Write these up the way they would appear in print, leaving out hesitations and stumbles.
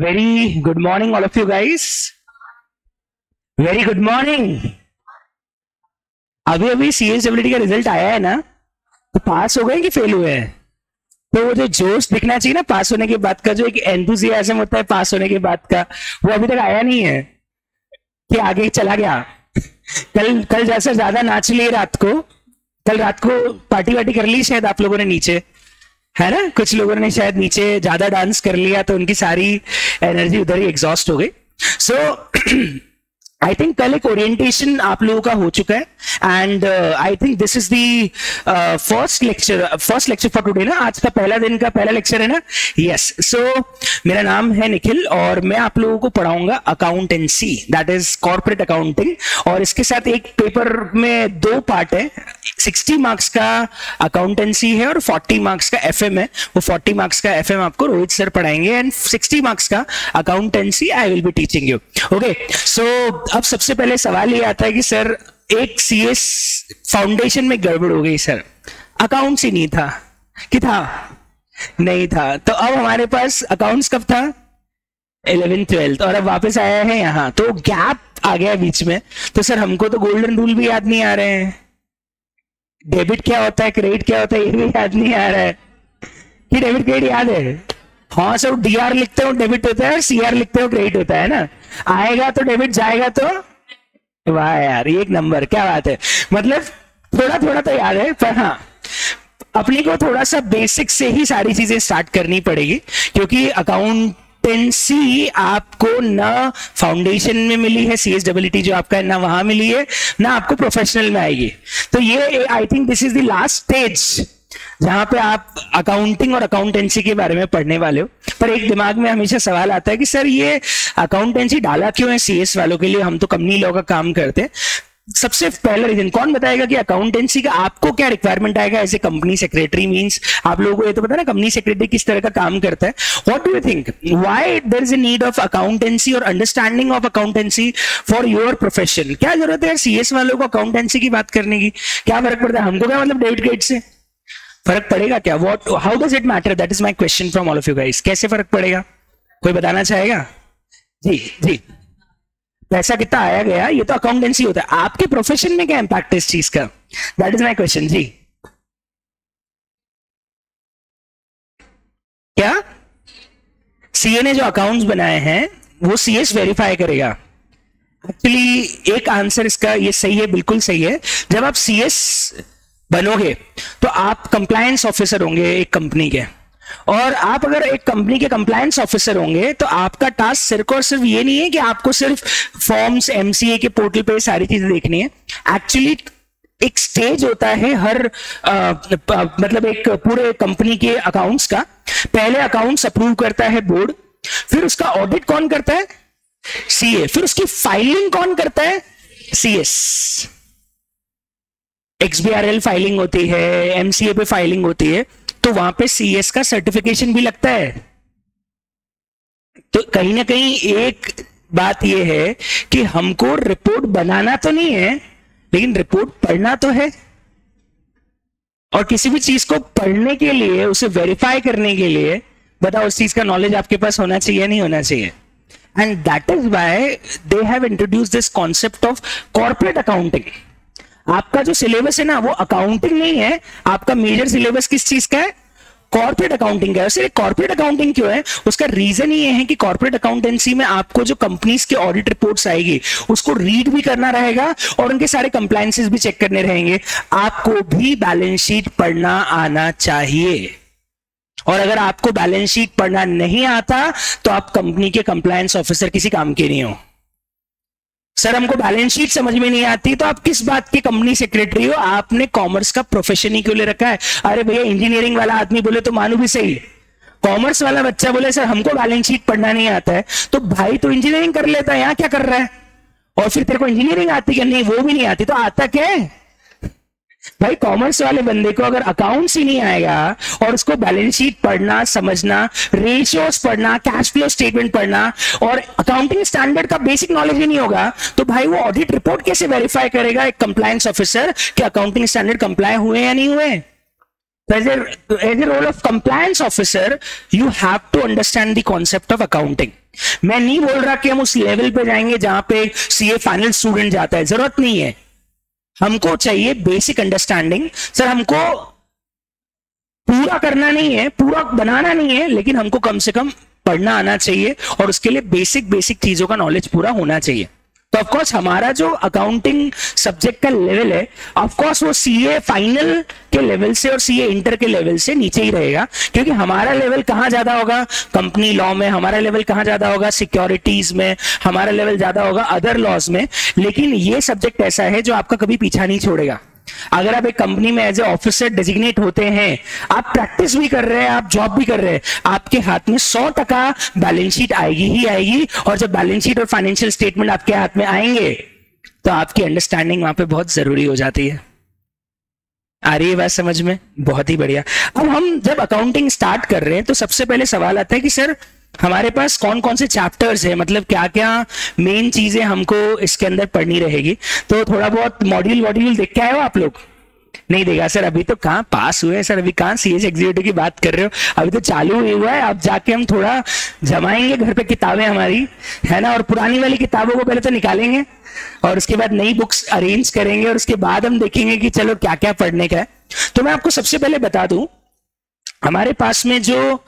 Very good morning, all of you guys. Very good morning. अभी अभी सीएसडब्ल्यूटी का result आया है ना, तो पास हो गए कि फेल हुए हैं? तो वो जो जोश दिखना चाहिए ना पास होने के बाद का, जो एक एंथुसियाज्म होता है पास होने के बाद का, वो अभी तक आया नहीं है कि आगे चला गया। कल जैसे ज्यादा नाच लिए रात को, कल रात को पार्टी वार्टी कर ली शायद आप लोगों ने नीचे, है ना? कुछ लोगों ने शायद नीचे ज्यादा डांस कर लिया तो उनकी सारी एनर्जी उधर ही एग्जॉस्ट हो गई। सो आई थिंक कल एक ओरिएंटेशन आप लोगों का हो चुका है and I think this is the first lecture for today ना। आज का पहला दिन का पहला लेक्चर है ना? यस। सो मेरा नाम है निखिल और मैं आप लोगों को पढ़ाऊंगा accountancy, that is corporate accounting. और इसके साथ एक पेपर में दो पार्ट है, 60 मार्क्स का अकाउंटेंसी है और 40 मार्क्स का एफएम है। वो 40 मार्क्स का एफएम आपको रोहित सर पढ़ाएंगे एंड 60 मार्क्स का accountancy I will be teaching you. Okay, so अब सबसे पहले सवाल ये आता है कि सर एक सीएस फाउंडेशन में गड़बड़ हो गई सर, अकाउंट्स ही नहीं था कि था? नहीं था। तो अब हमारे पास अकाउंट्स कब था? 11th 12th, और अब वापस आया है यहाँ, तो गैप आ गया बीच में। तो सर हमको तो गोल्डन रूल भी याद नहीं आ रहे हैं, डेबिट क्या होता है क्रेडिट क्या होता है ये भी याद नहीं आ रहा है। कि डेबिट क्रेडिट याद है? हाँ सर, डीआर लिखते हो डेबिट होता है, सीआर लिखते हो क्रेडिट होता है ना। आएगा तो डेबिट, जाएगा तो, वाह यार एक नंबर, क्या बात है। मतलब थोड़ा थोड़ा तो याद है, पर हाँ अपने को थोड़ा सा बेसिक से ही सारी चीजें स्टार्ट करनी पड़ेगी, क्योंकि अकाउंटेंसी आपको ना फाउंडेशन में मिली है, सीएसडब्ल्यूटी जो आपका है ना वहां मिली है, ना आपको प्रोफेशनल में आएगी। तो ये I think this is the last stage जहां पे आप अकाउंटिंग और अकाउंटेंसी के बारे में पढ़ने वाले हो। पर एक दिमाग में हमेशा सवाल आता है कि सर ये अकाउंटेंसी डाला क्यों है सीएस वालों के लिए, हम तो कंपनी लॉ का काम करते हैं। सबसे पहला रीजन कौन बताएगा कि अकाउंटेंसी का आपको क्या रिक्वायरमेंट आएगा as a company secretary? Means आप लोगों को ये तो पता है ना कंपनी सेक्रेटरी किस तरह का काम करता है। What do you think why there is a need of accountancy और understanding of accountancy for your profession? क्या जरूरत है सीएस वालों को अकाउंटेंसी की बात करने की? क्या फर्क पड़ता है हमको? क्या मतलब डेबिट क्रेडिट से फर्क पड़ेगा क्या? What, how does it matter? That is my question from all of you guys. कैसे फर्क पड़ेगा, कोई बताना चाहेगा? जी जी, पैसा कितना आया गया, ये तो अकाउंटेंसी होता है। आपके प्रोफेशन में क्या इंपैक्ट है इस चीज का? That is my question. जी क्या सीए ने जो अकाउंट्स बनाए हैं वो सीएस वेरीफाई करेगा? एक्चुअली एक आंसर इसका ये सही है, बिल्कुल सही है। जब आप सीएस बनोगे तो आप कंप्लायंस ऑफिसर होंगे एक कंपनी के, और आप अगर एक कंपनी के कंप्लायंस ऑफिसर होंगे तो आपका टास्क सिर्फ और सिर्फ ये नहीं है कि आपको सिर्फ फॉर्म्स एमसीए के पोर्टल पे सारी चीजें देखनी है। एक्चुअली एक स्टेज होता है हर मतलब एक पूरे कंपनी के अकाउंट्स का। पहले अकाउंट्स अप्रूव करता है बोर्ड, फिर उसका ऑडिट कौन करता है? सीए, फिर उसकी फाइलिंग कौन करता है? सीएस। एक्सबीआरएल फाइलिंग होती है, एमसीए पे फाइलिंग होती है, तो वहां पे सीएस का सर्टिफिकेशन भी लगता है। तो कहीं ना कहीं एक बात यह है कि हमको रिपोर्ट बनाना तो नहीं है, लेकिन रिपोर्ट पढ़ना तो है। और किसी भी चीज को पढ़ने के लिए, उसे वेरीफाई करने के लिए, बताओ उस चीज का नॉलेज आपके पास होना चाहिए नहीं होना चाहिए? And that is why they have introduced this concept of corporate accounting. आपका जो सिलेबस है ना वो अकाउंटिंग नहीं है, आपका मेजर सिलेबस किस चीज का है? कॉर्पोरेट अकाउंटिंग का है। सिर्फ कॉर्पोरेट अकाउंटिंग क्यों है? उसका रीजन ये है कि कॉर्पोरेट अकाउंटेंसी में आपको जो कंपनीज के ऑडिट रिपोर्ट्स आएगी उसको रीड भी करना रहेगा और उनके सारे कंप्लायंसेस भी चेक करने रहेंगे। आपको भी बैलेंस शीट पढ़ना आना चाहिए, और अगर आपको बैलेंस शीट पढ़ना नहीं आता तो आप कंपनी के कंप्लायंस ऑफिसर किसी काम के नहीं हो। सर हमको बैलेंस शीट समझ में नहीं आती, तो आप किस बात की कंपनी सेक्रेटरी हो? आपने कॉमर्स का प्रोफेशन ही क्यों ले रखा है? अरे भैया इंजीनियरिंग वाला आदमी बोले तो मानू भी सही, कॉमर्स वाला बच्चा बोले सर हमको बैलेंस शीट पढ़ना नहीं आता है, तो भाई तो इंजीनियरिंग कर लेता है, यहाँ क्या कर रहा है? और फिर तेरे को इंजीनियरिंग आती क्या? नहीं, वो भी नहीं आती, तो आता क्या है? भाई कॉमर्स वाले बंदे को अगर अकाउंट्स ही नहीं आएगा और उसको बैलेंस शीट पढ़ना, समझना, रेशियोज पढ़ना, कैश फ्लो स्टेटमेंट पढ़ना और अकाउंटिंग स्टैंडर्ड का बेसिक नॉलेज ही नहीं होगा, तो भाई वो ऑडिट रिपोर्ट कैसे वेरीफाई करेगा एक कंप्लायंस ऑफिसर कि अकाउंटिंग स्टैंडर्ड कंप्लाई हुए या नहीं हुए? As a role of compliance officer, you have to understand the concept of accounting. मैं नहीं बोल रहा कि हम उस लेवल पे जाएंगे जहां पे सीए फाइनल स्टूडेंट जाता है, जरूरत नहीं है। हमको चाहिए बेसिक अंडरस्टैंडिंग। सर हमको पूरा करना नहीं है, पूरा बनाना नहीं है, लेकिन हमको कम से कम पढ़ना आना चाहिए और उसके लिए बेसिक बेसिक चीजों का नॉलेज पूरा होना चाहिए। तो ऑफकोर्स हमारा जो अकाउंटिंग सब्जेक्ट का लेवल है, ऑफकोर्स वो सीए फाइनल के लेवल से और सीए इंटर के लेवल से नीचे ही रहेगा, क्योंकि हमारा लेवल कहां ज्यादा होगा, कंपनी लॉ में, हमारा लेवल कहां ज्यादा होगा, सिक्योरिटीज में, हमारा लेवल ज्यादा होगा अदर लॉज में। लेकिन ये सब्जेक्ट ऐसा है जो आपका कभी पीछा नहीं छोड़ेगा। अगर आप एक कंपनी में एज ए ऑफिसर डेजिग्नेट होते हैं, आप प्रैक्टिस भी कर रहे हैं, आप जॉब भी कर रहे हैं, आपके हाथ में 100% बैलेंस शीट आएगी ही आएगी। और जब बैलेंस शीट और फाइनेंशियल स्टेटमेंट आपके हाथ में आएंगे तो आपकी अंडरस्टैंडिंग वहां पे बहुत जरूरी हो जाती है। आ रही है बात समझ में? बहुत ही बढ़िया। अब हम जब अकाउंटिंग स्टार्ट कर रहे हैं तो सबसे पहले सवाल आता है कि सर हमारे पास कौन कौन से चैप्टर्स है, मतलब क्या क्या मेन चीजें हमको इसके अंदर पढ़नी रहेगी। तो थोड़ा बहुत मॉड्यूल देख के आए हो आप लोग? नहीं देगा सर, अभी तो कहाँ पास हुए सर, अभी कहाँ सीएस एग्जीक्यूटिव की बात कर रहे हो, अभी तो चालू ही हुआ है। अब जाके हम थोड़ा जमाएंगे घर पे किताबें हमारी, है ना, और पुरानी वाली किताबों को पहले तो निकालेंगे और उसके बाद नई बुक्स अरेंज करेंगे और उसके बाद हम देखेंगे कि चलो क्या क्या पढ़ने का है। तो मैं आपको सबसे पहले बता दूं, हमारे पास में जो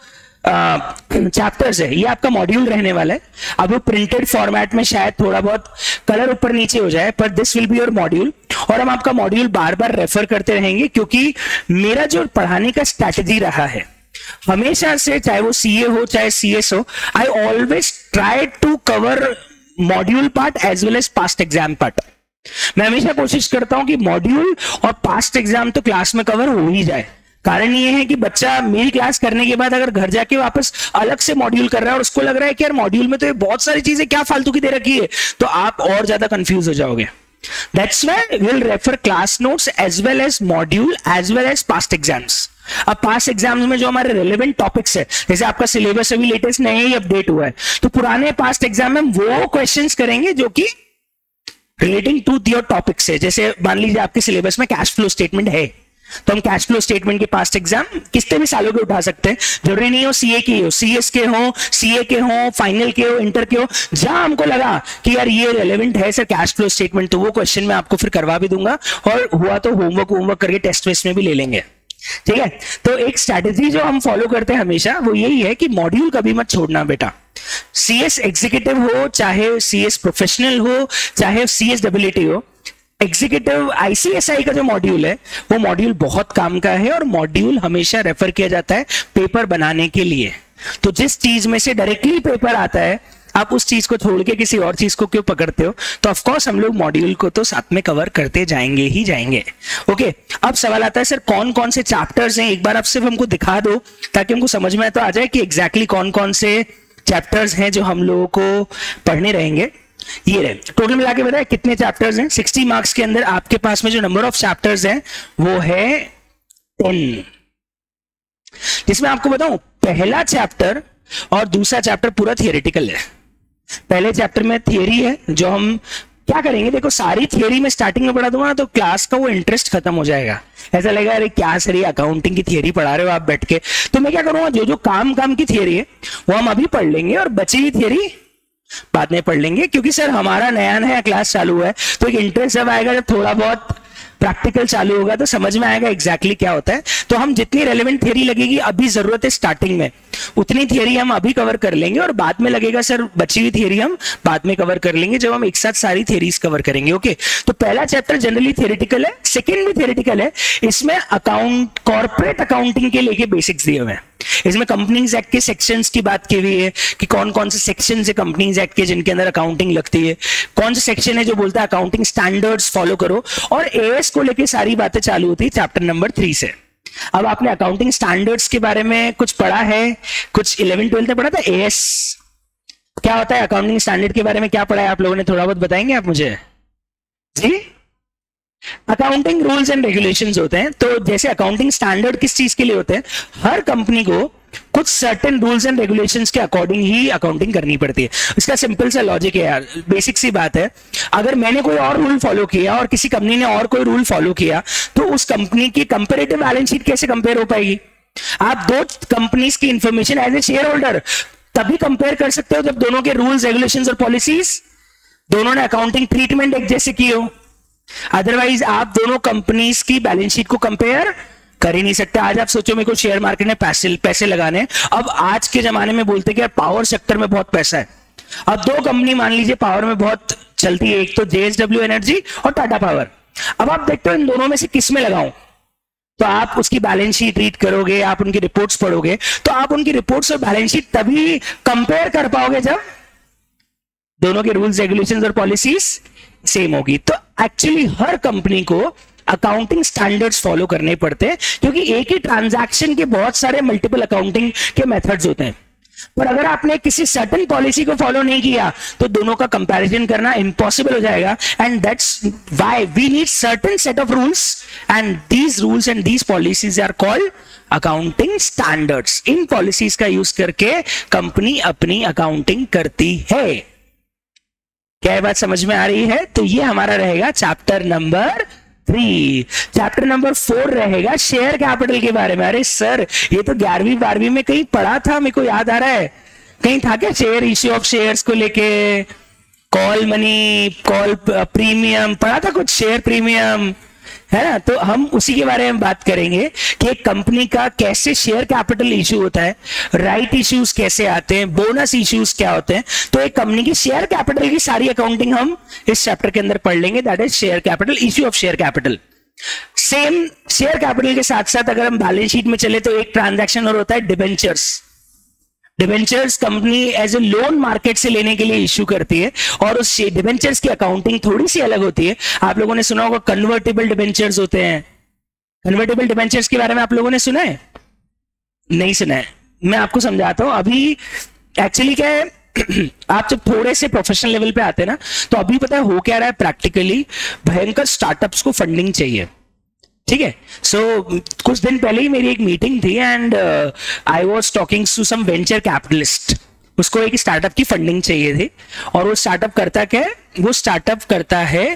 चैप्टर्स है ये आपका मॉड्यूल रहने वाला है। अब वो प्रिंटेड फॉर्मेट में शायद थोड़ा बहुत कलर ऊपर नीचे हो जाए, पर this will be your module. और हम आपका मॉड्यूल बार बार रेफर करते रहेंगे, क्योंकि मेरा जो पढ़ाने का स्ट्रैटेजी रहा है हमेशा से, चाहे वो सीए हो चाहे सीएस हो, I always try to cover module part as well as past exam part. मैं हमेशा कोशिश करता हूं कि मॉड्यूल और पास्ट एग्जाम तो क्लास में कवर हो ही जाए। कारण ये है कि बच्चा मेरी क्लास करने के बाद अगर घर जाके वापस अलग से मॉड्यूल कर रहा है और उसको लग रहा है कि यार मॉड्यूल में तो ये बहुत सारी चीजें क्या फालतू की दे रखी है, तो आप और ज्यादा कंफ्यूज हो जाओगे। That's why we will refer class notes as well as module as well as past exams. अब पास्ट एग्जाम्स में जो हमारे रेलेवेंट टॉपिक्स है, जैसे आपका सिलेबस अभी लेटेस्ट नया ही अपडेट हुआ है, तो पुराने पास्ट एग्जाम में वो क्वेश्चंस करेंगे जो कि रिलेटिंग टू योर टॉपिक्स है। जैसे मान लीजिए आपके सिलेबस में कैश फ्लो स्टेटमेंट है, तो हम कैश फ्लो स्टेटमेंट के पास्ट एग्जाम कितने भी सालों के उठा सकते हैं। जरूरी नहीं हो सीए के हो, सीएस के हो, सीए के हो, फाइनल के हो, इंटर के हो, जहां हमको लगा कि यार ये रेलेवेंट है सर कैश फ्लो स्टेटमेंट, तो वो क्वेश्चन मैं आपको फिर करवा भी दूंगा, और हुआ तो होमवर्क करके टेस्ट वेस्ट में भी ले लेंगे। ठीक है, तो एक स्ट्रैटेजी जो हम फॉलो करते हैं हमेशा वो यही है कि मॉड्यूल कभी मत छोड़ना बेटा। सीएस एग्जीक्यूटिव हो, चाहे सीएस प्रोफेशनल हो, चाहे सीएस डब्ल्यूटी हो, एग्जीक्यूटिव आईसीएसआई का जो मॉड्यूल है वो मॉड्यूल बहुत काम का है, और मॉड्यूल हमेशा रेफर किया जाता है पेपर बनाने के लिए। तो जिस चीज में से डायरेक्टली पेपर आता है, आप उस चीज को छोड़ के किसी और चीज को क्यों पकड़ते हो? तो ऑफ कोर्स हम लोग मॉड्यूल को तो साथ में कवर करते जाएंगे ही जाएंगे। ओके, अब सवाल आता है सर कौन कौन से चैप्टर्स हैं, एक बार आप सिर्फ हमको दिखा दो ताकि हमको समझ में तो आ जाए कि एग्जैक्टली कौन कौन से चैप्टर्स हैं जो हम लोगों को पढ़ने रहेंगे। ये रहे टोटल मिला के बताए कितने चैप्टर्स हैं। 60 मार्क्स के अंदर आपके पास में जो नंबर ऑफ चैप्टर्स हैं वो है 10, जिसमें आपको बताऊं पहला चैप्टर और दूसरा चैप्टर पूरा थियोरेटिकल है। पहले चैप्टर में थियरी है, जो हम क्या करेंगे, देखो सारी थियरी में स्टार्टिंग में पढ़ा दूंगा ना तो क्लास का वो इंटरेस्ट खत्म हो जाएगा, ऐसा लगेगा अरे क्या सर ये अकाउंटिंग की थियरी पढ़ा रहे हो आप बैठ के। तो मैं क्या करूंगा, जो जो काम की थियरी है वो हम अभी पढ़ लेंगे और बची हुई थियरी बाद में पढ़ लेंगे, क्योंकि सर हमारा नया नया क्लास चालू है, तो एक इंटरेस्ट जब आएगा, जब थोड़ा बहुत प्रैक्टिकल चालू होगा तो समझ में आएगा एग्जैक्टली क्या होता है। तो हम जितनी रेलेवेंट थियरी लगेगी अभी जरूरत है स्टार्टिंग में, उतनी थियरी हम अभी कवर कर लेंगे, और बाद में लगेगा सर बची हुई थियरी हम बाद में कवर कर लेंगे जब हम एक साथ सारी थियरीज कवर करेंगे। ओके, तो पहला चैप्टर जनरली थियरेटिकल है, सेकंड भी थियरेटिकल है। इसमें अकाउंट कॉर्पोरेट अकाउंटिंग के लेके बेसिक्स दिए हुए हैं। इसमें कंपनीज एक्ट के सेक्शंस की बात की हुई है कि कौन कौन से सेक्शंस है कंपनीज एक्ट के जिनके अंदर अकाउंटिंग लगती है, कौन सा सेक्शन है जो बोलता है अकाउंटिंग स्टैंडर्ड्स फॉलो करो, और एएस को लेके सारी बातें चालू होती है चैप्टर नंबर 3 से। अब आपने अकाउंटिंग स्टैंडर्ड्स के बारे में कुछ पढ़ा है, कुछ 11-12 में पढ़ा था एएस क्या होता है, अकाउंटिंग स्टैंडर्ड के बारे में क्या पढ़ा है आप लोगों ने, थोड़ा बहुत बताएंगे आप मुझे जी? अकाउंटिंग रूल्स एंड रेगुलेशंस होते हैं। तो जैसे अकाउंटिंग स्टैंडर्ड किस चीज के लिए होते हैं, हर कंपनी को कुछ सर्टेन रूल्स एंड रेगुलेशंस के अकॉर्डिंग ही अकाउंटिंग करनी पड़ती है। इसका सिंपल सा लॉजिक है यार, बेसिक सी बात है। अगर मैंने कोई और रूल फॉलो किया और किसी कंपनी ने और कोई रूल फॉलो किया, तो उस कंपनी की कंपैरेटिव बैलेंस शीट कैसे कंपेयर हो पाएगी? आप दो कंपनीज की information as a share holder तभी कंपेयर कर सकते हो जब दोनों के रूल्स, रेगुलेशंस और पॉलिसीज, दोनों ने अकाउंटिंग ट्रीटमेंट एक जैसे की हो। अदरवाइज आप दोनों कंपनीज की बैलेंस शीट को कंपेयर कर ही नहीं सकते। आज आप सोचो मेरे को शेयर मार्केट में पैसे लगाने, अब आज के जमाने में बोलते कि यार पावर सेक्टर में बहुत पैसा है। अब दो कंपनी मान लीजिए पावर में बहुत चलती है, एक तो जेएसडब्ल्यू एनर्जी और टाटा पावर। अब आप देखते हो इन दोनों में से किस में लगाऊं, तो आप उसकी बैलेंस शीट रीड करोगे, आप उनकी रिपोर्ट्स पढ़ोगे, तो आप उनकी रिपोर्ट्स और बैलेंस शीट तभी कंपेयर कर पाओगे जब दोनों के रूल्स, रेगुलेशंस और पॉलिसीज सेम होगी। तो एक्चुअली हर कंपनी को अकाउंटिंग स्टैंडर्ड्स फॉलो करने पड़ते हैं, क्योंकि एक ही ट्रांजैक्शन के बहुत सारे मल्टीपल अकाउंटिंग के मेथड्स होते हैं। पर अगर आपने किसी सर्टेन पॉलिसी को फॉलो नहीं किया तो दोनों का कंपैरिजन करना इम्पॉसिबल हो जाएगा। And that's why we need certain set of rules, and these rules and these policies are called accounting standards. इन पॉलिसीज का यूज करके कंपनी अपनी अकाउंटिंग करती है। क्या बात समझ में आ रही है? तो ये हमारा रहेगा चैप्टर नंबर 3। चैप्टर नंबर 4 रहेगा शेयर कैपिटल के बारे में। अरे सर ये तो 11वीं 12वीं में कहीं पढ़ा था, मेरे को याद आ रहा है। कहीं था क्या शेयर, इश्यू ऑफ शेयर्स को लेके, कॉल मनी, कॉल प्रीमियम पढ़ा था कुछ, शेयर प्रीमियम, है ना? तो हम उसी के बारे में बात करेंगे कि एक कंपनी का कैसे शेयर कैपिटल इशू होता है, राइट इश्यूज कैसे आते हैं, बोनस इश्यूज क्या होते हैं। तो एक कंपनी की शेयर कैपिटल की सारी अकाउंटिंग हम इस चैप्टर के अंदर पढ़ लेंगे, that is share capital, issue of share capital. Same share capital के साथ साथ अगर हम बैलेंस शीट में चले तो एक ट्रांजैक्शन और होता है debentures. Debentures company as a loan market से लेने के लिए इश्यू करती है, और उस डिबेंचर्स की अकाउंटिंग थोड़ी सी अलग होती है। आप लोगों ने सुना होगा कन्वर्टेबल डिबेंचर्स होते हैं। कन्वर्टेबल डिबेंचर्स के बारे में आप लोगों ने सुना है? नहीं सुना है? मैं आपको समझाता हूं। अभी एक्चुअली क्या है, आप जब थोड़े से प्रोफेशनल लेवल पे आते हैं ना, तो अभी पता है हो क्या रहा है, प्रैक्टिकली भयंकर स्टार्टअप्स को फंडिंग चाहिए। ठीक है, सो कुछ दिन पहले ही मेरी एक मीटिंग थी and I was talking to some venture capitalist. उसको एक स्टार्टअप की फंडिंग चाहिए थी, और वो स्टार्टअप करता क्या है, वो स्टार्टअप करता है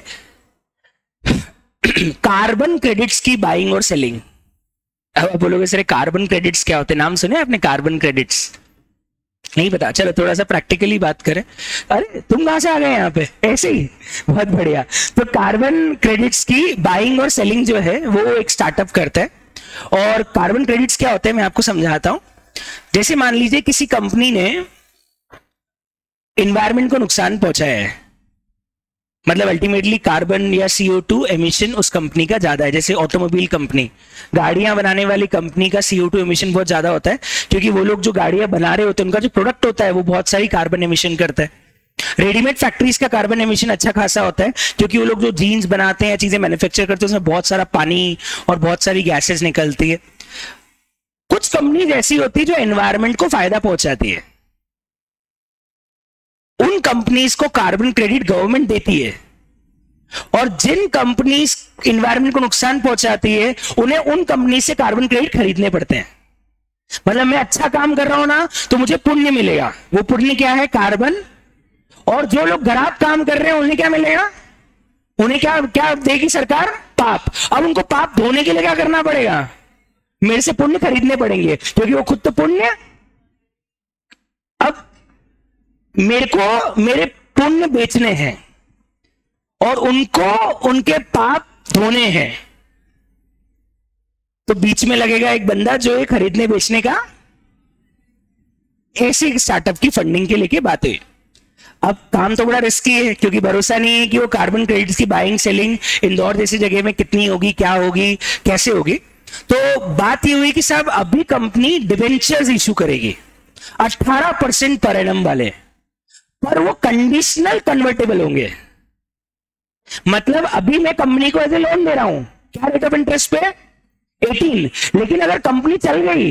कार्बन क्रेडिट्स की बाइंग और सेलिंग। अब आप बोलोगे सर कार्बन क्रेडिट्स क्या होते हैं, नाम सुने आपने कार्बन क्रेडिट्स? नहीं पता? चलो थोड़ा सा प्रैक्टिकली बात करें। अरे तुम कहां से आ गए यहाँ पे? ऐसे ही, बहुत बढ़िया। तो कार्बन क्रेडिट्स की बाइंग और सेलिंग जो है वो एक स्टार्टअप करता है। और कार्बन क्रेडिट्स क्या होते हैं मैं आपको समझाता हूं। जैसे मान लीजिए किसी कंपनी ने एनवायरनमेंट को नुकसान पहुंचाया है, मतलब अल्टीमेटली कार्बन या CO2 एमिशन उस कंपनी का ज्यादा है। जैसे ऑटोमोबाइल कंपनी, गाड़ियां बनाने वाली कंपनी का CO2 एमिशन बहुत ज्यादा होता है, क्योंकि वो लोग जो गाड़ियां बना रहे होते हैं उनका जो प्रोडक्ट होता है वो बहुत सारी कार्बन एमिशन करता है। रेडीमेड फैक्ट्रीज का कार्बन एमिशन अच्छा खासा होता है, क्योंकि वो लोग जो जीन्स बनाते हैं, चीजें मैन्युफैक्चर करते हैं, उसमें बहुत सारा पानी और बहुत सारी गैसेज निकलती है। कुछ कंपनीज ऐसी होती है जो एनवायरमेंट को फायदा पहुंचाती है, उन कंपनीज को कार्बन क्रेडिट गवर्नमेंट देती है। और जिन कंपनीज एनवायरमेंट को नुकसान पहुंचाती है उन्हें उन कंपनी से कार्बन क्रेडिट खरीदने पड़ते हैं। मतलब मैं अच्छा काम कर रहा हूं ना तो मुझे पुण्य मिलेगा, वो पुण्य क्या है? कार्बन। और जो लोग खराब काम कर रहे हैं उन्हें क्या मिलेगा? उन्हें क्या क्या देगी सरकार? पाप। अब उनको पाप धोने के लिए क्या करना पड़ेगा? मेरे से पुण्य खरीदने पड़ेंगे, क्योंकि वो खुद तो पुण्य। अब मेरे को मेरे पुण्य बेचने हैं और उनको उनके पाप धोने हैं, तो बीच में लगेगा एक बंदा जो है खरीदने बेचने का। ऐसी स्टार्टअप की फंडिंग के लेके बात हुई। अब काम तो बड़ा रिस्की है, क्योंकि भरोसा नहीं है कि वो कार्बन क्रेडिट्स की बाइंग सेलिंग इंदौर जैसी जगह में कितनी होगी, क्या होगी, कैसे होगी। तो बात ये हुई कि साहब अभी कंपनी डिबेंचर्स इशू करेगी 18% पर एनम वाले, पर वो कंडीशनल कन्वर्टेबल होंगे। मतलब अभी मैं कंपनी को ऐसे लोन दे रहा हूं, क्या रेट ऑफ इंटरेस्ट पे? 18। लेकिन अगर कंपनी चल गई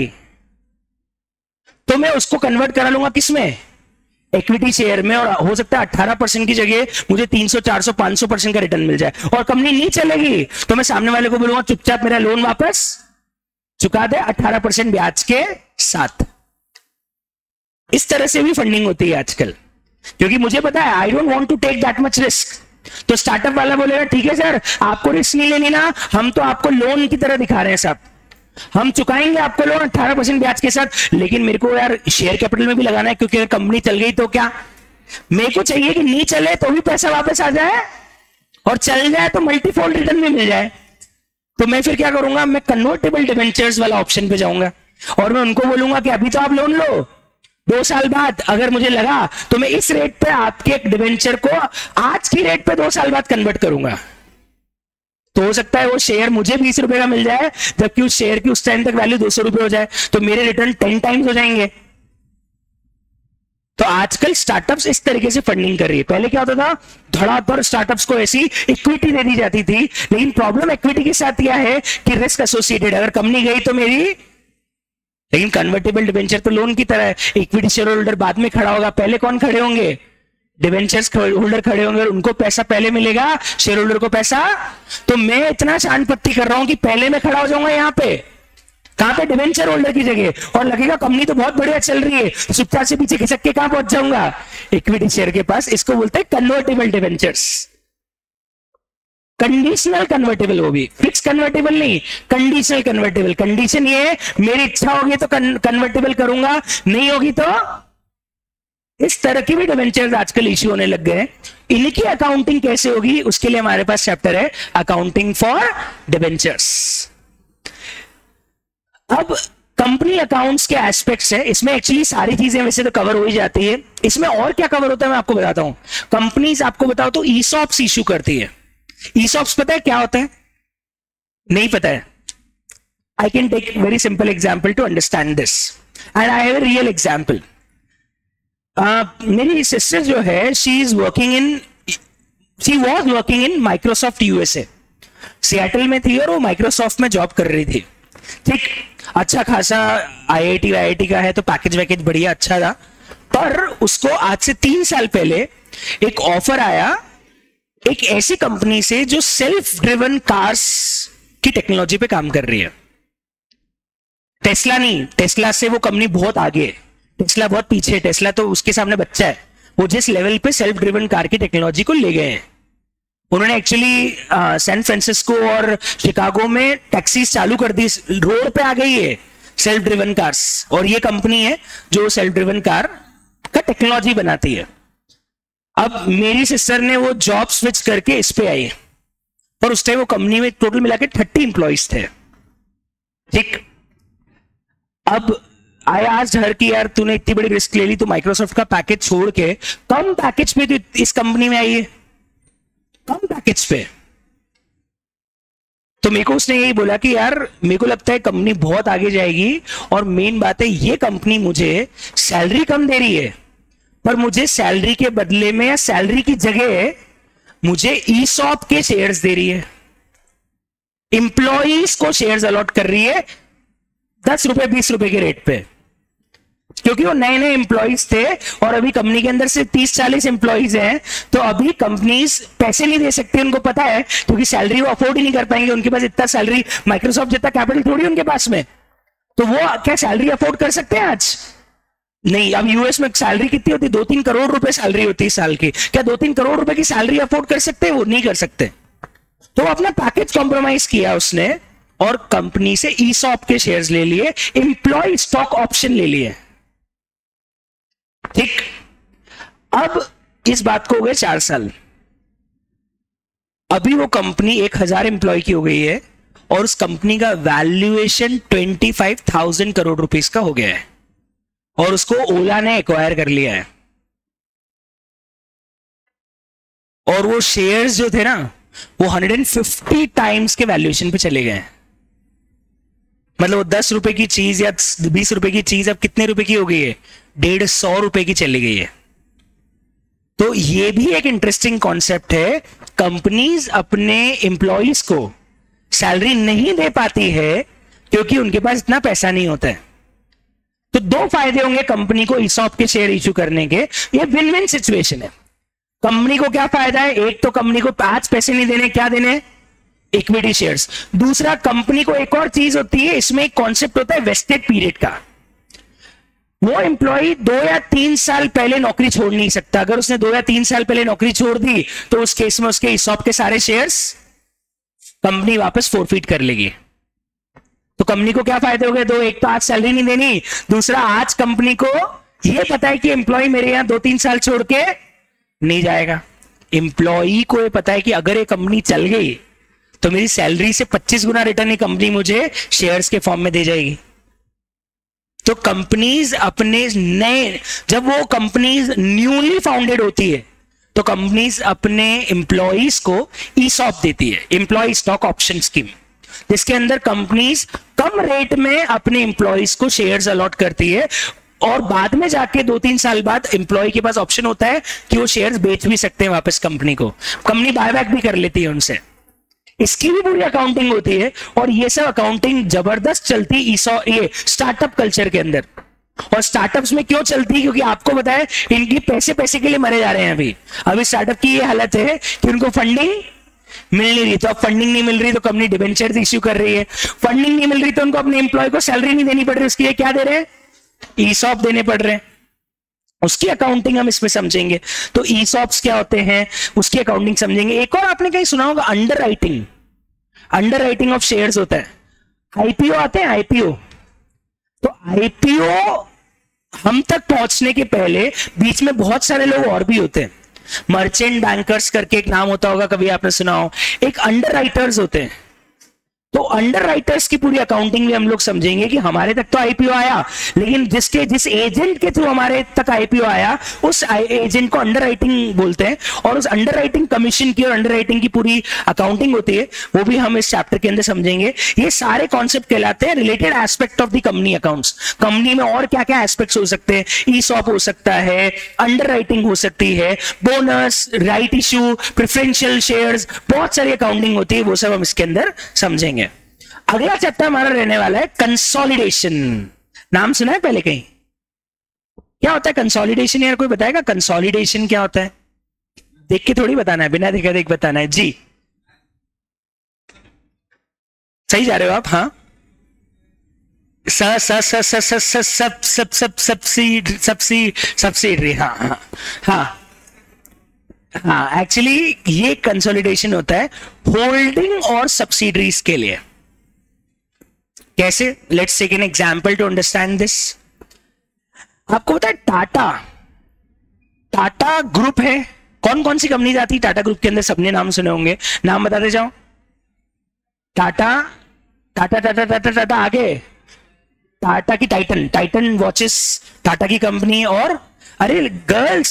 तो मैं उसको कन्वर्ट करा लूंगा किसमें? इक्विटी शेयर में, और हो सकता है 18% की जगह मुझे 300, 400, 500% का रिटर्न मिल जाए। और कंपनी नहीं चलेगी तो मैं सामने वाले को बोलूंगा चुपचाप मेरा लोन वापस चुका दे 18% ब्याज के साथ। इस तरह से भी फंडिंग होती है आजकल, क्योंकि मुझे पता है I don't want to take that much risk. तो स्टार्टअप वाला बोलेगा ठीक है सर, आपको रिस्क नहीं लेनी ना, हम तो आपको लोन की तरह दिखा रहे हैं साहब, हम चुकाएंगे आपको लोन 18% ब्याज के साथ, लेकिन मेरे को यार शेयर कैपिटल में भी लगाना है, क्योंकि अगर कंपनी चल गई तो क्या, मेरे को चाहिए कि नहीं चले तो भी पैसा वापस आ जाए, और चल जाए तो मल्टीफोल्ड रिटर्न भी मिल जाए। तो मैं फिर क्या करूंगा, मैं कन्वर्टेबल डिवेंचर्स वाला ऑप्शन पे जाऊंगा, और मैं उनको बोलूंगा कि अभी तो आप लोन लो, 2 साल बाद अगर मुझे लगा तो मैं इस रेट पे आपके डिवेंचर को आज की रेट पे 2 साल बाद कन्वर्ट करूंगा। तो हो सकता है वो शेयर मुझे 20 रुपए का मिल जाए, जबकि उस शेयर की उस टाइम तक वैल्यू 200 रुपए हो जाए, तो मेरे रिटर्न 10 टाइम्स हो जाएंगे। तो आजकल स्टार्टअप्स इस तरीके से फंडिंग कर रही है। पहले क्या होता था, धड़ाधड़ स्टार्टअप्स को ऐसी इक्विटी दे दी जाती थी, लेकिन प्रॉब्लम इक्विटी के साथ यह है कि रिस्क एसोसिएटेड, अगर कंपनी गई तो मेरी, लेकिन कन्वर्टेबल डिवेंचर तो लोन की तरह है, इक्विटी शेयर होल्डर बाद में खड़ा होगा, पहले कौन खड़े होंगे, डिवेंचर्स होल्डर खड़े होंगे, और उनको पैसा पहले मिलेगा, शेयर होल्डर को पैसा। तो मैं इतना शानपत्ती कर रहा हूं कि पहले मैं खड़ा हो जाऊंगा यहां पे, कहां पे, डिवेंचर होल्डर की जगह, और लगेगा कंपनी तो बहुत बढ़िया चल रही है, चुपचाप से पीछे खिसक के कहां पहुंच जाऊंगा, इक्विटी शेयर के पास। इसको बोलते हैं कन्वर्टेबल डिवेंचर्स, कंडीशनल कन्वर्टेबल, वो भी फिक्स कन्वर्टेबल नहीं, कंडीशनल कन्वर्टेबल। कंडीशन ये है, मेरी इच्छा होगी तो कन्वर्टेबल करूंगा, नहीं होगी तो, इस तरह की भी डिवेंचर्स आजकल इश्यू होने लग गए हैं। इनकी अकाउंटिंग कैसे होगी, उसके लिए हमारे पास चैप्टर है अकाउंटिंग फॉर डिवेंचर्स। अब कंपनी अकाउंट्स के एस्पेक्ट्स है, इसमें एक्चुअली सारी चीजें वैसे तो कवर हो ही जाती है। इसमें और क्या कवर होता है मैं आपको बताता हूं। कंपनीज, आपको बताओ तो ईसॉप्स इश्यू करती है। ईसॉप्स पता है क्या होता है, नहीं पता है? I can take very simple example to understand this, and I have a real example. मेरी सिस्टर जो है, she was working in Microsoft USA, Seattle में थी, और वो माइक्रोसॉफ्ट में जॉब कर रही थी। ठीक, अच्छा खासा आईआईटी का है, तो पैकेज वैकेज बढ़िया अच्छा था। पर उसको आज से 3 साल पहले एक ऑफर आया एक ऐसी कंपनी से जो सेल्फ ड्रिवन कार्स की टेक्नोलॉजी पे काम कर रही है। टेस्ला नहीं, टेस्ला से वो कंपनी बहुत आगे है, टेस्ला बहुत पीछे है, टेस्ला तो उसके सामने बच्चा है। वो जिस लेवल पे सेल्फ ड्रिवन कार की टेक्नोलॉजी को ले गए हैं, उन्होंने एक्चुअली सैन फ्रांसिस्को और शिकागो में टैक्सीज चालू कर दी, रोड पे आ गई है सेल्फ ड्रिवन कार्स, और ये कंपनी है जो सेल्फ ड्रिवन कार का टेक्नोलॉजी बनाती है। अब मेरी सिस्टर ने वो जॉब स्विच करके इस पे आई, और उस टाइम वो कंपनी में टोटल मिला के 30 इंप्लॉइज थे। ठीक, अब आई आस्क्ड हर कि यार तूने इतनी बड़ी रिस्क ले ली, तो माइक्रोसॉफ्ट का पैकेज छोड़ के कम पैकेज पे तो इस कंपनी में आई है, कम पैकेज पे। तो मेरे को उसने यही बोला कि यार मेरे को लगता है कंपनी बहुत आगे जाएगी, और मेन बात है ये कंपनी मुझे सैलरी कम दे रही है, पर मुझे सैलरी के बदले में या सैलरी की जगह मुझे ईसॉप के शेयर्स दे रही है, इंप्लॉइज को शेयर्स अलॉट कर रही है 10 रुपए 20 रुपए के रेट पे, क्योंकि वो नए नए इंप्लॉइज थे, और अभी कंपनी के अंदर से 30-40 इंप्लॉइज हैं। तो अभी कंपनीज पैसे नहीं दे सकती, उनको पता है, क्योंकि सैलरी वो अफोर्ड ही नहीं कर पाएंगे, उनके पास इतना सैलरी, माइक्रोसॉफ्ट जितना कैपिटल थोड़ी उनके पास में, तो वो क्या सैलरी अफोर्ड कर सकते हैं आज? नहीं। अब यूएस में सैलरी कितनी होती है, 2-3 करोड़ रुपए सैलरी होती है साल की, क्या 2-3 करोड़ रुपए की सैलरी अफोर्ड कर सकते हैं? वो नहीं कर सकते। तो अपना पैकेज कॉम्प्रोमाइज किया उसने, और कंपनी से ईसॉप के शेयर्स ले लिए, इंप्लॉय स्टॉक ऑप्शन ले लिए। ठीक, अब इस बात को हो गए 4 साल, अभी वो कंपनी 1000 इंप्लॉय की हो गई है, और उस कंपनी का वैल्यूएशन 25,000 करोड़ रुपीस का हो गया है, और उसको ओला ने एक्वायर कर लिया है। और वो शेयर्स जो थे ना, वो 150 टाइम्स के वैल्यूएशन पे चले गए हैं। मतलब वो 10 रुपए की चीज या 20 रुपए की चीज अब कितने रुपए की हो गई है? 150 रुपए की चली गई है। तो ये भी एक इंटरेस्टिंग कॉन्सेप्ट है। कंपनीज अपने एम्प्लॉइज को सैलरी नहीं दे पाती है क्योंकि उनके पास इतना पैसा नहीं होता है। तो 2 फायदे होंगे कंपनी को ईसॉप के शेयर इश्यू करने के। ये विन विन सिचुएशन है। कंपनी को क्या फायदा है? एक तो कंपनी को आज पैसे नहीं देने, क्या देने? Equity shares. दूसरा, कंपनी को एक और चीज होती है, इसमें एक कॉन्सेप्ट होता है वेस्टेड पीरियड का। वो एम्प्लॉय 2 या 3 साल पहले नौकरी छोड़ नहीं सकता। अगर उसने 2 या 3 साल पहले नौकरी छोड़ दी तो उस केस में उसके ईसॉप के सारे शेयर्स कंपनी वापस फोरफीट कर लेगी। तो कंपनी को क्या फायदे हो गए? दो, एक तो आज सैलरी नहीं देनी, दूसरा आज कंपनी को यह पता है कि एम्प्लॉय मेरे यहां 2-3 साल छोड़ के नहीं जाएगा। एम्प्लॉय को ये पता है कि अगर ये कंपनी चल गई तो मेरी सैलरी से 25 गुना रिटर्न ये कंपनी मुझे शेयर्स के फॉर्म में दे जाएगी। तो कंपनीज अपने नए, जब वो कंपनीज न्यूली फाउंडेड होती है तो कंपनीज अपने एम्प्लॉइज को ईसॉप देती है, एम्प्लॉय स्टॉक ऑप्शन स्कीम, जिसके अंदर कंपनीज कम रेट में अपने एम्प्लॉइज को शेयर्स अलॉट करती है और बाद में जाके 2-3 साल बाद एम्प्लॉय के पास ऑप्शन होता है कि वो शेयर्स बेच भी सकते हैं वापस कंपनी को, कंपनी बायबैक भी कर लेती है उनसे। इसकी भी पूरी अकाउंटिंग होती है और ये सब अकाउंटिंग जबरदस्त चलती ये स्टार्टअप कल्चर के अंदर। और स्टार्टअप्स में क्यों चलती है? क्योंकि आपको पता है इनकी पैसे के लिए मरे जा रहे हैं। अभी स्टार्टअप की ये हालत है कि उनको फंडिंग मिल नहीं रही, तो अब फंडिंग नहीं मिल रही तो कंपनी डिबेंचर्स इश्यू कर रही है, फंडिंग नहीं मिल रही तो उनको अपने एम्प्लॉय को सैलरी नहीं देनी पड़ रही, उसके लिए क्या दे रहे हैं? ईसॉप देने पड़ रहे हैं। उसकी अकाउंटिंग हम इसमें समझेंगे। तो ईसॉप्स क्या होते हैं उसकी अकाउंटिंग समझेंगे। एक और आपने कहीं सुना होगा अंडर राइटिंग ऑफ शेयर्स होता है। आईपीओ आते हैं, आईपीओ। तो आईपीओ हम तक पहुंचने के पहले बीच में बहुत सारे लोग और भी होते हैं। मर्चेंट बैंकर्स करके एक नाम होता होगा, कभी आपने सुना हो। एक अंडर राइटर्स होते हैं। तो अंडर राइटर्स की पूरी अकाउंटिंग भी हम लोग समझेंगे कि हमारे तक तो आईपीओ आया, लेकिन जिस एजेंट के थ्रू हमारे तक आईपीओ आया उस एजेंट को अंडर राइटिंग बोलते हैं। और उस अंडर राइटिंग कमीशन की और अंडर राइटिंग की पूरी अकाउंटिंग होती है, वो भी हम इस चैप्टर के अंदर समझेंगे। ये सारे कॉन्सेप्ट कहलाते हैं related aspect of the company accounts. Company में और क्या क्या एस्पेक्ट्स हो सकते हैं? ईसॉप हो सकता है, अंडर राइटिंग हो सकती है, bonus, right issue, preferential shares, बहुत सारी अकाउंटिंग होती है, वो सब हम इसके अंदर समझेंगे। अगला चैप्टर हमारा रहने वाला है कंसोलिडेशन। नाम सुना है पहले कहीं? क्या होता है कंसोलिडेशन? यार कोई बताएगा कंसोलिडेशन क्या होता है? देख के थोड़ी बताना है, बिना देखे देख बताना है जी। सही जा रहे हो आप? हाँ, सब्सिडरी। हाँ हाँ हाँ हाँ, एक्चुअली ये कंसोलिडेशन होता है होल्डिंग और सब्सिडरीज के लिए। कैसे? Let's take an example to understand this. आपको पता है टाटा ग्रुप है। कौन कौन सी कंपनी आती है टाटा ग्रुप के अंदर? सबने नाम सुने होंगे, नाम बताते जाओ। टाटा टाटा टाटा टाटा टाटा आगे टाटा की टाइटन वॉचेस टाटा की कंपनी। और अरे गर्ल्स,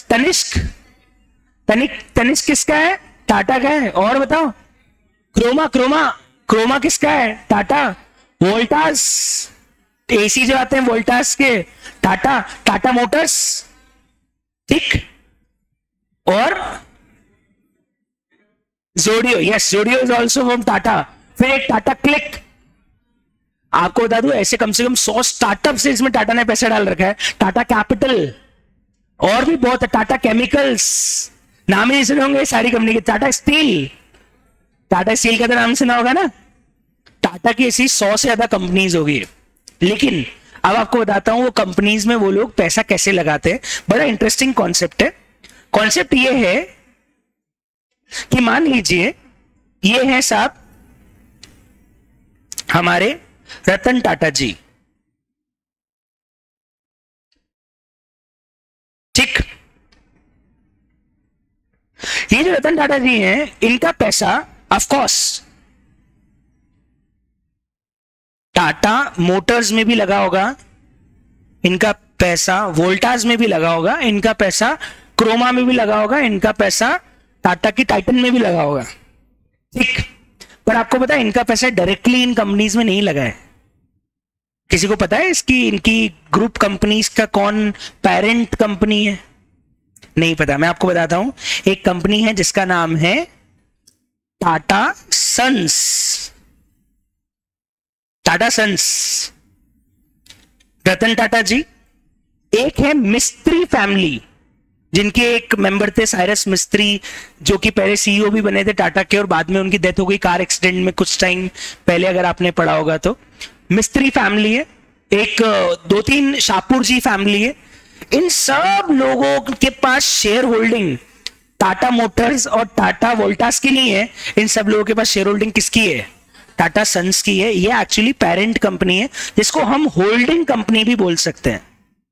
तनिष्क किसका है? टाटा का है। और बताओ, क्रोमा किसका है? टाटा। वोल्टास, एसी जो आते हैं वोल्टास के, टाटा मोटर्स, ठीक। और Zudio, yes, Zudio is also from Tata. फिर एक टाटा क्लिक। आपको बता दूं ऐसे कम से कम 100 स्टार्टअप से इसमें टाटा ने पैसा डाल रखा है। टाटा कैपिटल और भी बहुत है, टाटा केमिकल्स, नाम ही सुने होंगे सारी कंपनी के। टाटा स्टील का तो नाम सुना होगा ना। टाटा की ऐसी 100 से ज्यादा कंपनीज होगी। लेकिन अब आपको बताता हूं वो कंपनीज में वो लोग पैसा कैसे लगाते हैं। बड़ा इंटरेस्टिंग कॉन्सेप्ट है। कॉन्सेप्ट ये है कि मान लीजिए ये है साहब हमारे रतन टाटा जी, ठीक। ये जो रतन टाटा जी हैं, इनका पैसा ऑफ कोर्स टाटा मोटर्स में भी लगा होगा, इनका पैसा वोल्टास में भी लगा होगा, इनका पैसा क्रोमा में भी लगा होगा, इनका पैसा टाटा की टाइटन में भी लगा होगा, ठीक। पर आपको पता है इनका पैसा डायरेक्टली इन कंपनीज में नहीं लगा है। किसी को पता है इनकी ग्रुप कंपनीज का कौन पेरेंट कंपनी है? नहीं पता। मैं आपको बताता हूं। एक कंपनी है जिसका नाम है टाटा सन्स। रतन टाटा जी। एक है मिस्त्री फैमिली, जिनके एक मेंबर थे साइरस मिस्त्री, जो कि पहले सीईओ भी बने थे टाटा के और बाद में उनकी डेथ हो गई कार एक्सीडेंट में कुछ टाइम पहले, अगर आपने पढ़ा होगा तो। मिस्त्री फैमिली है। एक 2-3 शाहपुर जी फैमिली है। इन सब लोगों के पास शेयर होल्डिंग टाटा मोटर्स और टाटा वोल्टास की नहीं है। इन सब लोगों के पास शेयर होल्डिंग किसकी है? टाटा सन्स की है, ये एक्चुअली पेरेंट कंपनी है जिसको हम होल्डिंग कंपनी भी बोल सकते हैं।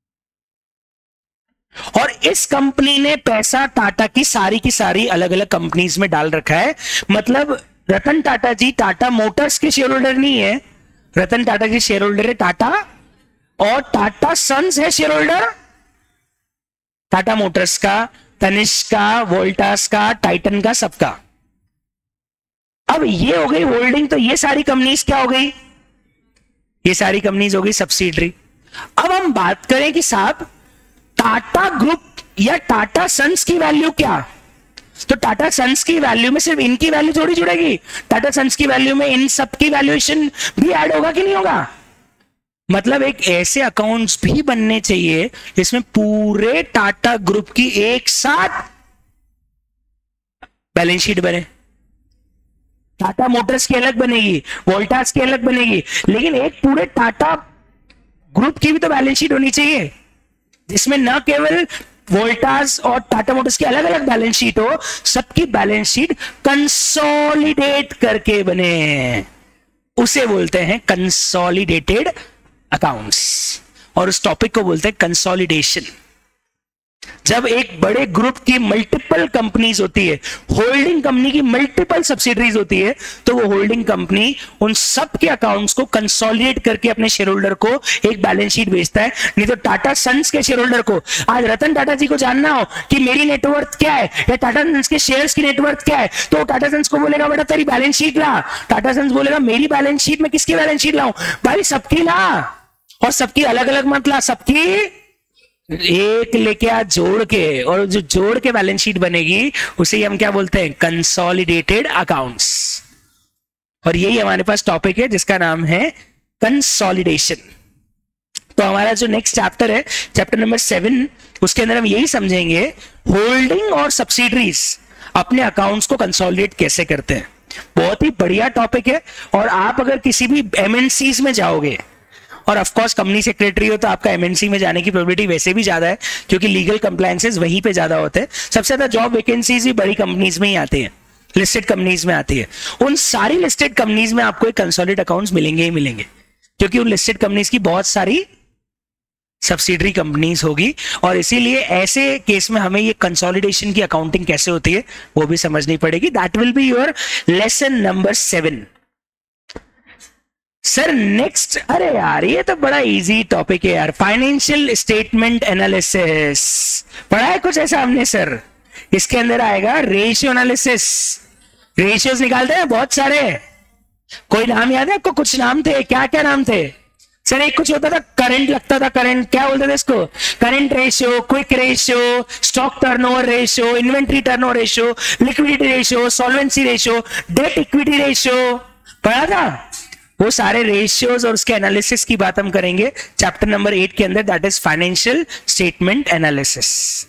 और इस कंपनी ने पैसा टाटा की सारी अलग अलग कंपनीज में डाल रखा है। मतलब रतन टाटा जी टाटा मोटर्स के शेयर होल्डर नहीं है, रतन टाटा जी शेयर होल्डर है टाटा, और टाटा सन्स है शेयर होल्डर टाटा मोटर्स का, तनिष्क का, वोल्टास का, टाइटन का, सबका। अब ये हो गई होल्डिंग, तो ये सारी कंपनीज क्या हो गई, ये सारी कंपनीज हो गई सब्सिडरी। अब हम बात करें कि साहब टाटा ग्रुप या टाटा सन्स की वैल्यू क्या, तो टाटा सन्स की वैल्यू में सिर्फ इनकी वैल्यू थोड़ी जुड़ेगी, टाटा सन्स की वैल्यू में इन सब की वैल्यूएशन भी ऐड होगा कि नहीं होगा। मतलब एक ऐसे अकाउंट्स भी बनने चाहिए जिसमें पूरे टाटा ग्रुप की एक साथ बैलेंस शीट बने। टाटा मोटर्स की अलग बनेगी, वोल्टास की अलग बनेगी, लेकिन एक पूरे टाटा ग्रुप की भी तो बैलेंस शीट होनी चाहिए जिसमें न केवल वोल्टास और टाटा मोटर्स की अलग अलग बैलेंस शीट हो, सबकी बैलेंस शीट कंसोलिडेट करके बने, उसे बोलते हैं कंसोलिडेटेड अकाउंट्स, और उस टॉपिक को बोलते हैं कंसोलिडेशन। जब एक बड़े ग्रुप की मल्टीपल कंपनीज होती है, होल्डिंग कंपनी की मल्टीपल सब्सिडरीज होती है, तो वो होल्डिंग कंपनी उन सब के अकाउंट्स को कंसोलिडेट करके अपने शेयर होल्डर को एक बैलेंस शीट भेजता है। नहीं तो टाटा सन्स के शेयर होल्डर को आज रतन टाटा जी को जानना हो कि मेरी नेटवर्थ क्या है या टाटा सन्स के शेयर्स की नेटवर्थ क्या है, तो टाटा सन्स को बोलेगा बेटा तेरी बैलेंस शीट ला, टाटा सन्स बोलेगा मेरी बैलेंस शीट में किसकी बैलेंस शीट लाऊं, भाई सबकी ला, और सबकी अलग अलग मत ला, सबकी एक लेके आ जोड़ के, और जो जोड़ के बैलेंस शीट बनेगी उसे हम क्या बोलते हैं, कंसोलिडेटेड अकाउंट्स। और यही हमारे पास टॉपिक है जिसका नाम है कंसोलिडेशन। तो हमारा जो नेक्स्ट चैप्टर है, चैप्टर नंबर 7, उसके अंदर हम यही समझेंगे होल्डिंग और सब्सिडरीज अपने अकाउंट्स को कंसोलिडेट कैसे करते हैं। बहुत ही बढ़िया टॉपिक है, और आप अगर किसी भी एमएनसीज में जाओगे, और ऑफ कोर्स कंपनी सेक्रेटरी हो तो आपका एमएनसी में जाने की प्रोबेबिलिटी वैसे भी ज्यादा है क्योंकि लीगल कंप्लायंसेस वहीं पे ज्यादा होते हैं। सबसे ज्यादा जॉब वैकेंसीज भी बड़ी कंपनीज में ही आती है, लिस्टेड कंपनीज में आती है। उन सारी लिस्टेड कंपनीज में आपको एक कंसोलिडेटेड अकाउंट्स मिलेंगे ही मिलेंगे, क्योंकि उन लिस्टेड कंपनीज की बहुत सारी सब्सिडरी कंपनीज होगी, और इसीलिए ऐसे केस में हमें ये कंसोलिडेशन की अकाउंटिंग कैसे होती है वो भी समझनी पड़ेगी। That will be your lesson number 7। Sir next, अरे यार ये तो बड़ा इजी टॉपिक है यार, फाइनेंशियल स्टेटमेंट एनालिसिस पढ़ा है कुछ ऐसा हमने सर। इसके अंदर आएगा रेशियो एनालिसिस, रेशियोज निकालते हैं बहुत सारे। कोई नाम याद है आपको, कुछ नाम थे, क्या क्या नाम थे सर। एक कुछ होता था करंट, लगता था करंट, क्या बोलते थे इसको, current ratio, quick ratio, stock turnover ratio, inventory turnover ratio, liquidity ratio, solvency ratio, debt equity ratio, पढ़ा था। वो सारे रेशियोज और उसके एनालिसिस की बात हम करेंगे चैप्टर नंबर 8 के अंदर, that is financial statement analysis.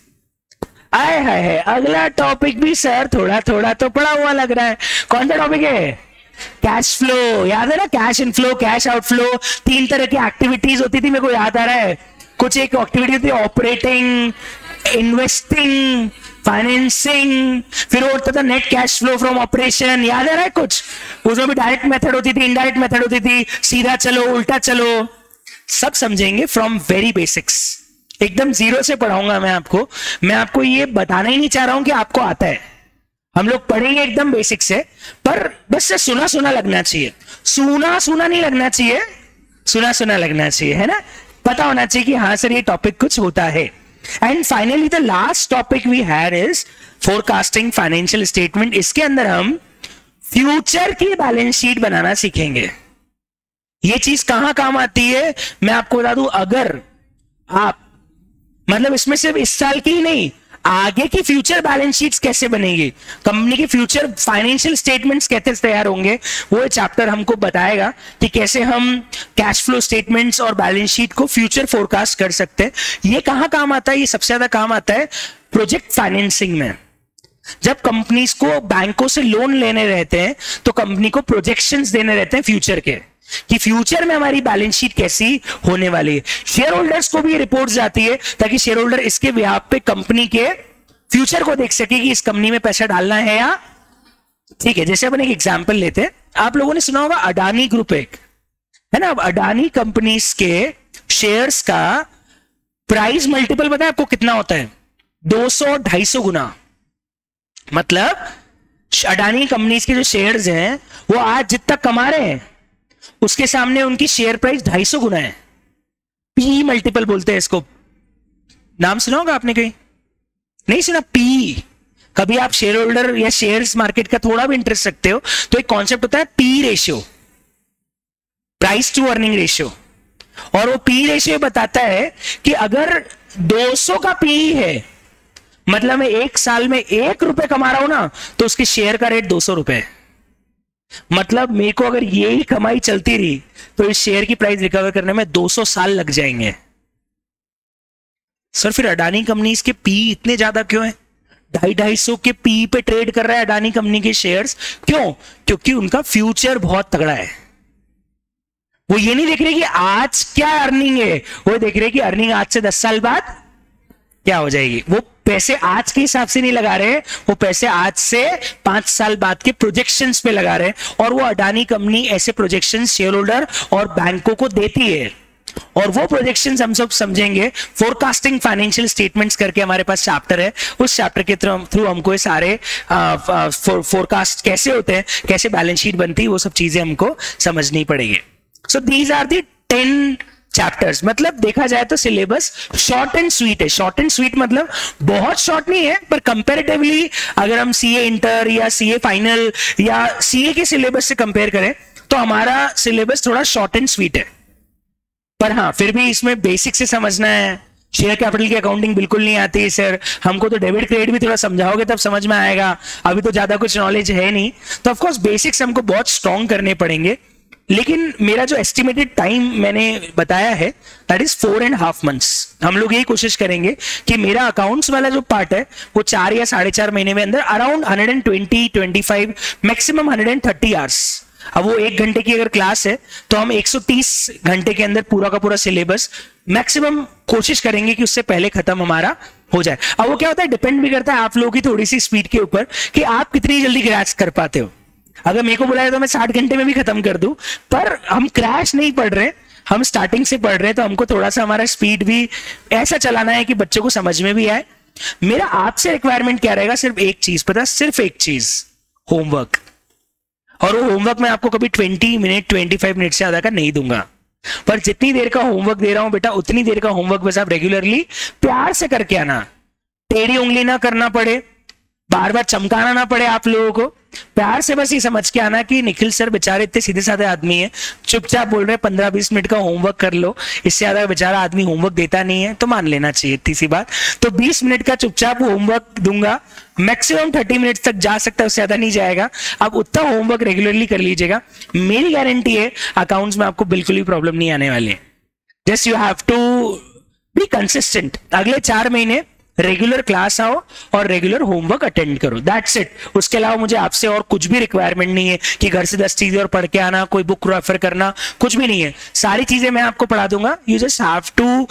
आए है अगला टॉपिक भी सर थोड़ा थोड़ा तो पढ़ा हुआ लग रहा है। कौन सा टॉपिक है, कैश फ्लो। याद है ना, कैश इनफ्लो, कैश आउटफ्लो, 3 तरह की एक्टिविटीज होती थी, मेरे को याद आ रहा है। कुछ एक एक्टिविटी होती है ऑपरेटिंग, इन्वेस्टिंग, फाइनेंसिंग, फिर होता था net cash flow from operation, याद आ रहा है कुछ। उसमें भी डायरेक्ट मेथड होती थी, इनडायरेक्ट मेथड होती थी, सीधा चलो उल्टा चलो, सब समझेंगे फ्रॉम वेरी बेसिक्स। एकदम जीरो से पढ़ाऊंगा मैं आपको। मैं आपको ये बताना ही नहीं चाह रहा हूं कि आपको आता है, हम लोग पढ़ेंगे एकदम बेसिक से, पर बस से सुना सुना लगना चाहिए, सुना सुना नहीं लगना चाहिए, सुना सुना लगना चाहिए, है ना, पता होना चाहिए कि हाँ सर ये टॉपिक कुछ होता है। And finally the last topic we had is forecasting financial statement. इसके अंदर हम फ्यूचर की बैलेंस शीट बनाना सीखेंगे। ये चीज कहां काम आती है मैं आपको बता दूं। अगर आप मतलब इसमें सिर्फ इस साल की ही नहीं, आगे की फ्यूचर बैलेंस शीट्स कैसे बनेगी, कंपनी की फ्यूचर फाइनेंशियल स्टेटमेंट्स कैसे तैयार होंगे, वो चैप्टर हमको बताएगा कि कैसे हम कैश फ्लो स्टेटमेंट्स और बैलेंस शीट को फ्यूचर फोरकास्ट कर सकते हैं। ये कहां काम आता है, ये सबसे ज्यादा काम आता है प्रोजेक्ट फाइनेंसिंग में। जब कंपनीज को बैंकों से लोन लेने रहते हैं तो कंपनी को प्रोजेक्शंस देने रहते हैं फ्यूचर के, कि फ्यूचर में हमारी बैलेंस शीट कैसी होने वाली है। शेयर होल्डर्स को भी रिपोर्ट जाती है ताकि शेयर होल्डर इसके व्याप पे कंपनी के फ्यूचर को देख सके कि इस कंपनी में पैसा डालना है या, ठीक है। जैसे अपन एक एग्जांपल लेते हैं, आप लोगों ने सुना होगा अडानी ग्रुप एक है ना। अब अडानी कंपनीज के शेयर्स का प्राइस मल्टीपल पता है आपको कितना होता है? 200-250 गुना। मतलब अडानी कंपनीज के जो शेयर्स हैं वो आज जितना कमा रहे हैं उसके सामने उनकी शेयर प्राइस 250 गुना है। पी मल्टीपल बोलते हैं इसको। नाम सुना होगा आपने कहीं? नहीं सुना? पी। कभी आप शेयर होल्डर या शेयर्स मार्केट का थोड़ा भी इंटरेस्ट रखते हो तो एक कॉन्सेप्ट होता है P ratio, price to earning ratio. और वो पी रेशियो बताता है कि अगर 200 का पी है, मतलब मैं एक साल में 1 रुपए कमा रहा हूं ना, तो उसके शेयर का रेट 200 रुपए है। मतलब मेरे को अगर यही कमाई चलती रही तो इस शेयर की प्राइस रिकवर करने में 200 साल लग जाएंगे। सर फिर अडानी कंपनीज के पी इतने ज्यादा क्यों है? 250 के पी पे ट्रेड कर रहा है अडानी कंपनी के शेयर्स। क्यों? क्योंकि उनका फ्यूचर बहुत तगड़ा है। वो ये नहीं देख रहे कि आज क्या अर्निंग है, वो देख रहे कि अर्निंग आज से 10 साल बाद क्या हो जाएगी। वो पैसे आज के हिसाब से नहीं लगा रहे, वो पैसे आज से 5 साल बाद के प्रोजेक्शंस पे लगा रहे हैं। और वो अडानी कंपनी ऐसे प्रोजेक्शंस शेयर होल्डर और बैंकों को देती है। और वो प्रोजेक्शंस हम सब समझेंगे। फोरकास्टिंग फाइनेंशियल स्टेटमेंट्स करके हमारे पास चैप्टर है, उस चैप्टर के थ्रू हमको ये सारे फोरकास्ट कैसे होते हैं, कैसे बैलेंस शीट बनती है, वो सब चीजें हमको समझनी पड़ेगी। So these are the 10 chapters. मतलब देखा जाए तो सिलेबस शॉर्ट एंड स्वीट है। शॉर्ट एंड स्वीट मतलब बहुत शॉर्ट नहीं है, पर कंपैरेटिवली अगर हम सीए इंटर या सीए फाइनल या सीए के सिलेबस से कंपेयर करें तो हमारा सिलेबस थोड़ा शॉर्ट एंड स्वीट है। पर हाँ, फिर भी इसमें बेसिक से समझना है। शेयर कैपिटल की अकाउंटिंग बिल्कुल नहीं आती सर, हमको तो डेबिट क्रेडिट भी थोड़ा समझाओगे तब समझ में आएगा, अभी तो ज्यादा कुछ नॉलेज है नहीं। तो ऑफकोर्स बेसिक्स हमको बहुत स्ट्रॉन्ग करने पड़ेंगे। लेकिन मेरा जो एस्टिमेटेड टाइम मैंने बताया है दैट इज 4.5 months। हम लोग यही कोशिश करेंगे कि मेरा अकाउंट्स वाला जो पार्ट है वो 4 या 4.5 महीने में अंदर अराउंड 120-125 मैक्सिमम 130 आवर्स। अब वो 1 घंटे की अगर क्लास है तो हम 130 घंटे के अंदर पूरा का पूरा सिलेबस मैक्सिमम कोशिश करेंगे कि उससे पहले खत्म हमारा हो जाए। अब वो क्या होता है, डिपेंड भी करता है आप लोगों की थोड़ी सी स्पीड के ऊपर कि आप कितनी जल्दी क्रैश कर पाते हो। अगर मेरे को बुलाया तो मैं 60 घंटे में भी खत्म कर दूं, पर हम क्रैश नहीं पढ़ रहे, हम स्टार्टिंग से पढ़ रहे हैं, तो हमको थोड़ा सा हमारा स्पीड भी ऐसा चलाना है कि बच्चों को समझ में भी आए। मेरा आपसे रिक्वायरमेंट क्या रहेगा? सिर्फ एक चीज, पता, सिर्फ एक चीज, होमवर्क। और वो होमवर्क मैं आपको कभी 20 मिनट 25 मिनट से ज्यादा का नहीं दूंगा, पर जितनी देर का होमवर्क दे रहा हूं बेटा, उतनी देर का होमवर्क बस आप रेगुलरली प्यार से करके आना। टेढ़ी उंगली ना करना पड़े, बार बार चमकाना ना पड़े आप लोगों को, प्यार से बस ये समझ के आना कि निखिल सर बेचारे इतने सीधे साधे आदमी है, चुपचाप बोल रहे 15-20 मिनट का होमवर्क कर लो, इससे ज्यादा बेचारा आदमी होमवर्क देता नहीं है, तो मान लेना चाहिए इतनी सी बात। तो 20 मिनट का चुपचाप होमवर्क दूंगा, मैक्सिमम 30 मिनट तक जा सकता है, उससे ज्यादा नहीं जाएगा। आप उतना होमवर्क रेगुलरली कर लीजिएगा, मेरी गारंटी है अकाउंट्स में आपको बिल्कुल भी प्रॉब्लम नहीं आने वाली है। Just you have to be consistent. अगले 4 महीने रेगुलर क्लास आओ और रेगुलर होमवर्क अटेंड करो, दैट्स इट। उसके अलावा मुझे आपसे और कुछ भी रिक्वायरमेंट नहीं है कि घर से 10 चीजें और पढ़ के आना, कोई बुक रेफर करना, कुछ भी नहीं है। सारी चीजें मैं आपको पढ़ा दूंगा, यू जस्ट हैव टू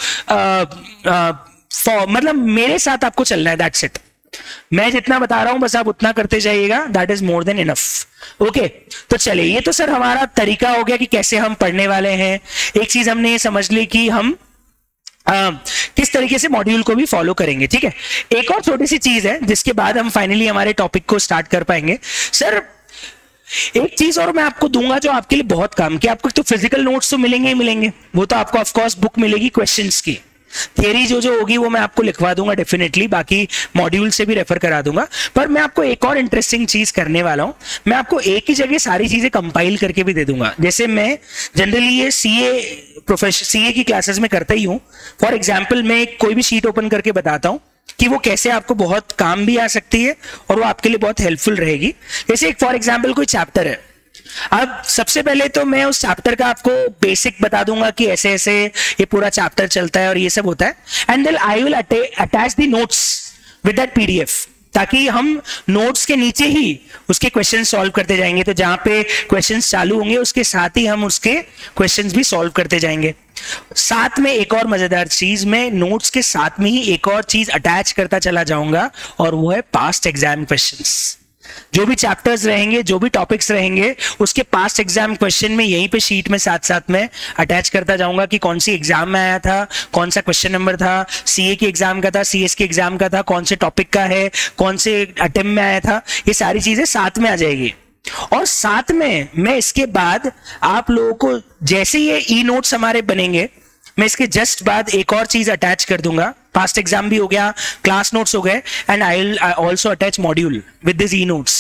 मतलब मेरे साथ आपको चलना है, दैट्स इट। मैं जितना बता रहा हूं बस आप उतना करते जाइएगा, that is more than enough. Okay, तो चलिए, ये तो सर हमारा तरीका हो गया कि कैसे हम पढ़ने वाले हैं। एक चीज हमने ये समझ ली कि हम किस तरीके से मॉड्यूल को भी फॉलो करेंगे, ठीक है। एक और छोटी सी चीज है जिसके बाद हम फाइनली हमारे टॉपिक को स्टार्ट कर पाएंगे। सर एक चीज और मैं आपको दूंगा जो आपके लिए बहुत काम की। आपको तो फिजिकल नोट्स तो मिलेंगे ही मिलेंगे, वो तो आपको ऑफकोर्स बुक मिलेगी क्वेश्चंस की, थियरी जो जो होगी वो मैं आपको लिखवा दूंगा डेफिनेटली, बाकी मॉड्यूल से भी रेफर करा दूंगा। पर मैं आपको एक और इंटरेस्टिंग चीज करने वाला हूं, मैं आपको एक ही जगह सारी चीजें कंपाइल करके भी दे दूंगा। जैसे मैं जनरली ये सीए की क्लासेस में करता ही हूं। फॉर एग्जाम्पल मैं कोई भी शीट ओपन करके बताता हूं कि वो कैसे आपको बहुत काम भी आ सकती है और वो आपके लिए बहुत हेल्पफुल रहेगी। जैसे एक फॉर एग्जाम्पल कोई चैप्टर है, अब सबसे पहले तो मैं उस चैप्टर का आपको बेसिक बता दूंगा कि ऐसे ऐसे ये पूरा चैप्टर चलता है और ये सब होता है, and then I will attach the notes with that PDF, ताकि हम नोट्स के नीचे ही उसके क्वेश्चन सॉल्व करते जाएंगे। तो जहां पे क्वेश्चंस चालू होंगे उसके साथ ही हम उसके क्वेश्चंस भी सॉल्व करते जाएंगे। साथ में एक और मजेदार चीज, मैं नोट्स के साथ में ही एक और चीज अटैच करता चला जाऊंगा और वो है पास्ट एग्जाम क्वेश्चंस। जो भी चैप्टर्स रहेंगे, जो भी टॉपिक्स रहेंगे, उसके पास्ट एग्जाम क्वेश्चन में यहीं पे शीट में साथ साथ में अटैच करता जाऊंगा कि कौन सी एग्जाम में आया था, कौन सा क्वेश्चन नंबर था, सीए के एग्जाम का था, सीएस के एग्जाम का था, कौन से टॉपिक का है, कौन से अटेम्प्ट में आया था, ये सारी चीजें साथ में आ जाएगी। और साथ में मैं इसके बाद आप लोगों को जैसे ये ई नोट्स हमारे बनेंगे, मैं इसके जस्ट बाद एक और चीज अटैच कर दूंगा। पास्ट एग्जाम भी हो गया, क्लास नोट्स हो गए, and I will also attach module with this e notes.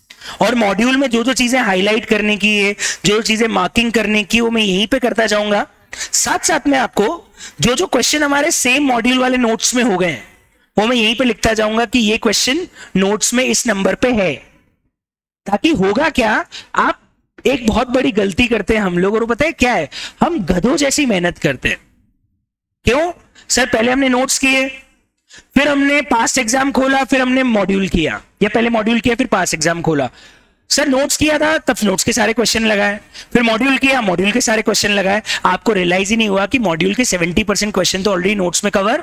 और मॉड्यूल में जो जो चीजें हाईलाइट करने की है, जो चीजें मार्किंग करने की, वो मैं यहीं पे करता जाऊंगा। साथ साथ में आपको जो जो क्वेश्चन हमारे सेम मॉड्यूल वाले नोट्स में हो गए वो मैं यहीं पे लिखता जाऊंगा कि ये क्वेश्चन नोट्स में इस नंबर पे है। ताकि होगा क्या, आप एक बहुत बड़ी गलती करते हैं हम लोग, और पता है क्या है, हम गधों जैसी मेहनत करते हैं। क्यों सर? पहले हमने नोट्स किए, फिर हमने पास्ट एग्जाम खोला, फिर हमने मॉड्यूल किया, या पहले मॉड्यूल किया फिर पास्ट एग्जाम खोला। सर नोट्स किया था, तब नोट्स के सारे क्वेश्चन लगाए, फिर मॉड्यूल किया, मॉड्यूल के सारे क्वेश्चन लगाए। आपको रियलाइज ही नहीं हुआ कि मॉड्यूल के 70% क्वेश्चन तो ऑलरेडी नोट्स में कवर,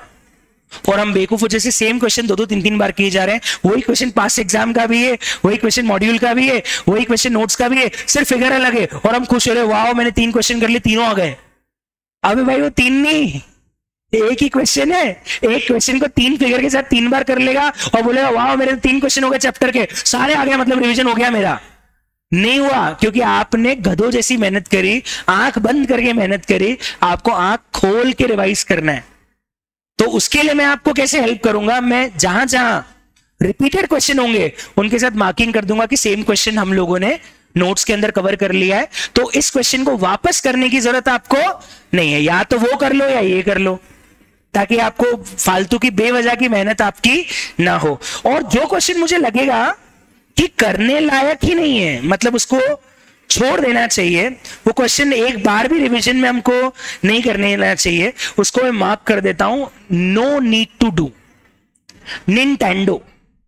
और हम बेवकूफ जैसे सेम क्वेश्चन दो दो तीन तीन बार किए जा रहे हैं। वही क्वेश्चन पास्ट एग्जाम का भी है, वही क्वेश्चन मॉड्यूल का भी है, वही क्वेश्चन नोट्स का भी है, सिर्फ फिगर अलग है, और हम खुश हो रहे, वाह मैंने 3 क्वेश्चन कर लिए, तीनों आ गए। अबे भाई वो 3 नहीं, एक ही क्वेश्चन है। एक क्वेश्चन को 3 फिगर के साथ 3 बार कर लेगा और बोलेगा वाह मेरे 3 क्वेश्चन हो गए चैप्टर के, सारे आ गए, मतलब रिवीजन हो गया मेरा। नहीं हुआ, क्योंकि आपने गधों जैसी मेहनत करी, आंख बंद करके मेहनत करी। आपको आंख खोल के रिवाइज करना है। तो उसके लिए मैं आपको कैसे हेल्प करूंगा, मैं जहां जहां रिपीटेड क्वेश्चन होंगे उनके साथ मार्किंग कर दूंगा कि सेम क्वेश्चन हम लोगों ने नोट्स के अंदर कवर कर लिया है, तो इस क्वेश्चन को वापस करने की जरूरत आपको नहीं है। या तो वो कर लो या ये कर लो, ताकि आपको फालतू की बेवजह की मेहनत आपकी ना हो। और जो क्वेश्चन मुझे लगेगा कि करने लायक ही नहीं है, मतलब उसको छोड़ देना चाहिए, वो क्वेश्चन एक बार भी रिवीजन में हमको नहीं करने देना चाहिए, उसको मैं मार्क कर देता हूं no need to do. Nintendo,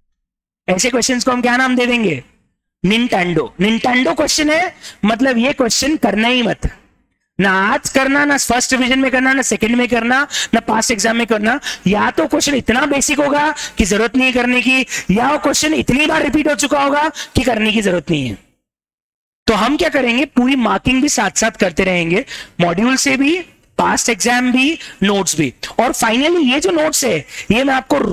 ऐसे क्वेश्चंस को हम क्या नाम दे देंगे? निंटेंडो। निंटेंडो क्वेश्चन है, मतलब ये क्वेश्चन करना ही मत। ना आज करना, ना फर्स्ट डिवीजन में करना, ना सेकंड में करना, ना पास्ट एग्जाम में करना। या तो क्वेश्चन इतना बेसिक होगा कि जरूरत नहीं है करने की, या वो क्वेश्चन इतनी बार रिपीट हो चुका होगा कि करने की जरूरत नहीं है। तो हम क्या करेंगे, पूरी मार्किंग भी साथ साथ करते रहेंगे, मॉड्यूल से भी, पास्ट एग्जाम भी, नोट्स भी। और फाइनली ये जो नोट्स है, ये मैं आपको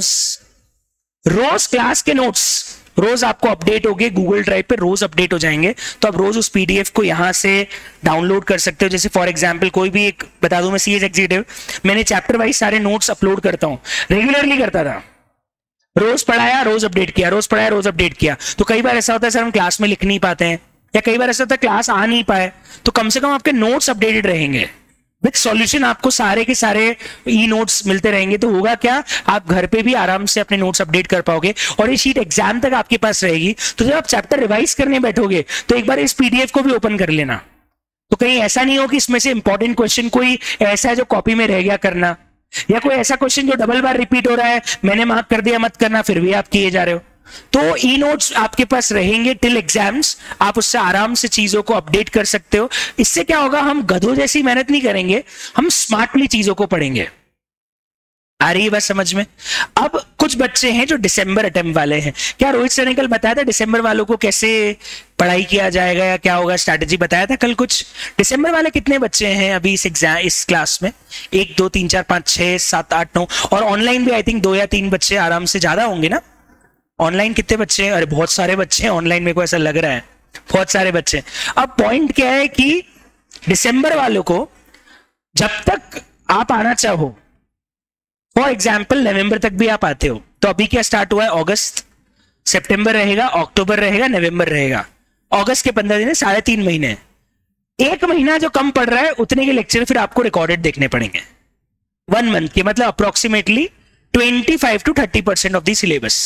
रोज क्लास के नोट्स रोज आपको अपडेट होंगे, गूगल ड्राइव पे रोज अपडेट हो जाएंगे। तो आप रोज उस पीडीएफ को यहां से डाउनलोड कर सकते हो। जैसे फॉर एग्जांपल कोई भी एक बता दूं, मैं सीएस एग्जीक्यूटिव, मैंने चैप्टर वाइज सारे नोट्स अपलोड करता हूं, रेगुलरली करता था। रोज पढ़ाया, रोज अपडेट किया, रोज पढ़ाया, रोज अपडेट किया। तो कई बार ऐसा होता है सर हम क्लास में लिख नहीं पाते हैं, या कई बार ऐसा होता है क्लास आ नहीं पाए, तो कम से कम आपके नोट्स अपडेटेड रहेंगे विद सॉल्यूशन। आपको सारे के सारे ई नोट्स मिलते रहेंगे। तो होगा क्या, आप घर पे भी आराम से अपने नोट्स अपडेट कर पाओगे, और ये शीट एग्जाम तक आपके पास रहेगी। तो जब आप चैप्टर रिवाइज करने बैठोगे तो एक बार इस पीडीएफ को भी ओपन कर लेना। तो कहीं ऐसा नहीं हो कि इसमें से इंपॉर्टेंट क्वेश्चन कोई ऐसा है जो कॉपी में रह गया करना, या कोई ऐसा क्वेश्चन जो डबल बार रिपीट हो रहा है, मैंने मार्क कर दिया मत करना, फिर भी आप किए जा रहे हो। तो ई नोट्स आपके पास रहेंगे टिल एग्जाम्स, आप उससे आराम से चीजों को अपडेट कर सकते हो। इससे क्या होगा, हम गधों जैसी मेहनत नहीं करेंगे, हम स्मार्टली चीजों को पढ़ेंगे। आ रही है बात समझ में? अब कुछ बच्चे हैं जो दिसंबर अटेम्प्ट वाले हैं। क्या रोहित सर ने कल बताया था दिसंबर वालों को कैसे पढ़ाई किया जाएगा या क्या होगा, स्ट्रैटेजी बताया था कल कुछ? दिसंबर वाले कितने बच्चे हैं अभी इस एग्जाम, इस क्लास में? 1 2 3 4 5 6 7 8 9, और ऑनलाइन भी आई थिंक 2 या 3 बच्चे आराम से, ज्यादा होंगे ना? ऑनलाइन कितने बच्चे हैं? अरे बहुत सारे बच्चे हैं ऑनलाइन, मेरे को ऐसा लग रहा है बहुत सारे बच्चे। अब पॉइंट क्या है कि दिसंबर वालों को जब तक आप आना चाहो, फॉर एग्जाम्पल नवंबर तक भी आप आते हो, तो अभी क्या स्टार्ट हुआ है, अगस्त, सितंबर रहेगा, अक्टूबर रहेगा, नवंबर रहेगा, अगस्त के 15 दिन है, 3.5 महीने। 1 महीना जो कम पड़ रहा है उतने के लेक्चर फिर आपको रिकॉर्डेड देखने पड़ेंगे 1 मंथ के, मतलब approximately 25 to 30% of the syllabus.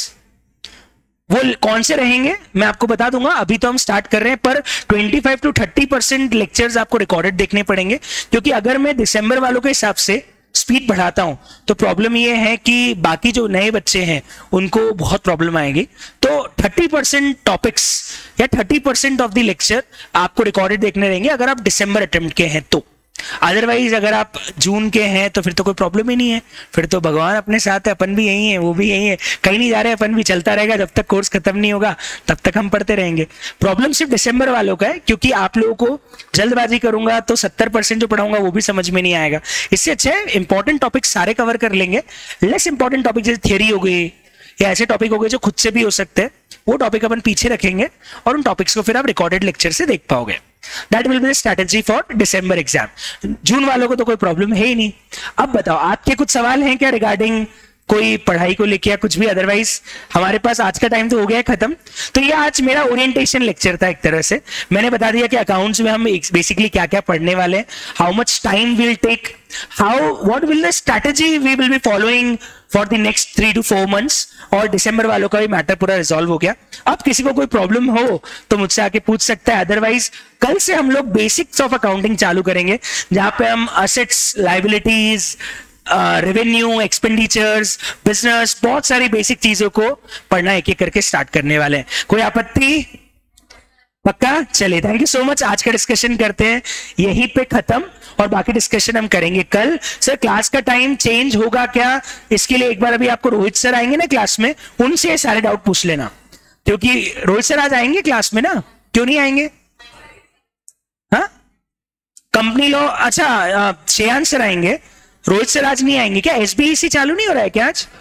वो कौन से रहेंगे मैं आपको बता दूंगा, अभी तो हम स्टार्ट कर रहे हैं, पर 25 to 30% लेक्चर्स आपको रिकॉर्डेड देखने पड़ेंगे। क्योंकि अगर मैं दिसंबर वालों के हिसाब से स्पीड बढ़ाता हूं तो प्रॉब्लम ये है कि बाकी जो नए बच्चे हैं उनको बहुत प्रॉब्लम आएगी। तो 30% टॉपिक्स या 30% ऑफ द लेक्चर आपको रिकॉर्डेड देखने रहेंगे अगर आप दिसंबर अटेम्प्ट के हैं तो। अदरवाइज अगर आप जून के हैं तो फिर तो कोई प्रॉब्लम ही नहीं है, फिर तो भगवान अपने साथ है, अपन भी यही है, वो भी यही है, कहीं नहीं जा रहे, अपन भी चलता रहेगा, जब तक कोर्स खत्म नहीं होगा तब तक हम पढ़ते रहेंगे। प्रॉब्लम सिर्फ दिसंबर वालों का है, क्योंकि आप लोगों को जल्दबाजी करूंगा तो 70% जो पढ़ाऊंगा वो भी समझ में नहीं आएगा। इससे अच्छा है इंपॉर्टेंट टॉपिक सारे कवर कर लेंगे, लेस इंपॉर्टेंट टॉपिक जैसे थियरी हो गई या ऐसे टॉपिक हो गए जो खुद से भी हो सकते हैं, वो टॉपिक अपन पीछे रखेंगे और उन टॉपिक्स को फिर आप रिकॉर्डेड लेक्चर से देख पाओगे। That will be the strategy for December exam. June वालों को तो कोई प्रॉब्लम है ही नहीं। अब बताओ आपके कुछ सवाल हैं क्या रिगार्डिंग कोई पढ़ाई को लेके या कुछ भी? अदरवाइज हमारे पास आज का टाइम तो हो गया है खत्म। तो ये आज मेरा ओरिएंटेशन लेक्चर था एक तरह से। मैंने बता दिया कि अकाउंट्स में हम बेसिकली क्या क्या पढ़ने वाले हैं, how much time will take, how what will the strategy we will be following for the next 3 to 4 months। और दिसंबर वालों का भी मैटर पूरा रिजॉल्व हो गया। अब किसी को कोई प्रॉब्लम हो तो मुझसे आके पूछ सकता है, अदरवाइज कल से हम लोग बेसिक्स ऑफ अकाउंटिंग चालू करेंगे, जहां पे हम assets, liabilities, revenue, expenditures, business, बहुत सारी बेसिक चीजों को पढ़ना एक एक करके स्टार्ट करने वाले हैं। कोई आपत्ति? पक्का? चलिए, थैंक यू सो मच। आज का डिस्कशन करते हैं यहीं पे खत्म और बाकी डिस्कशन हम करेंगे कल। सर क्लास का टाइम चेंज होगा क्या, इसके लिए एक बार अभी आपको रोहित सर आएंगे ना क्लास में, उनसे सारे डाउट पूछ लेना, क्योंकि रोहित सर आज आएंगे क्लास में ना, क्यों नहीं आएंगे? हाँ, कंपनी लॉ, अच्छा श्रेयांश सर आएंगे, रोहित सर आज नहीं आएंगे क्या? एसबीईसी चालू नहीं हो रहा है क्या आज?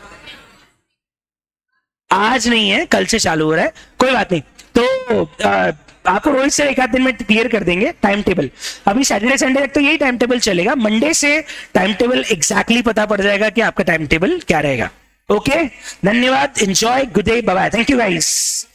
आज नहीं है, कल से चालू हो रहा है, कोई बात नहीं। तो आपको रोहित सर एक आध दिन में क्लियर कर देंगे टाइम टेबल। अभी सैटरडे संडे तक तो यही टाइम टेबल चलेगा, मंडे से टाइम टेबल एग्जैक्टली पता पड़ जाएगा कि आपका टाइम टेबल क्या रहेगा। ओके, धन्यवाद, enjoy, good day, bye bye, thank you guys.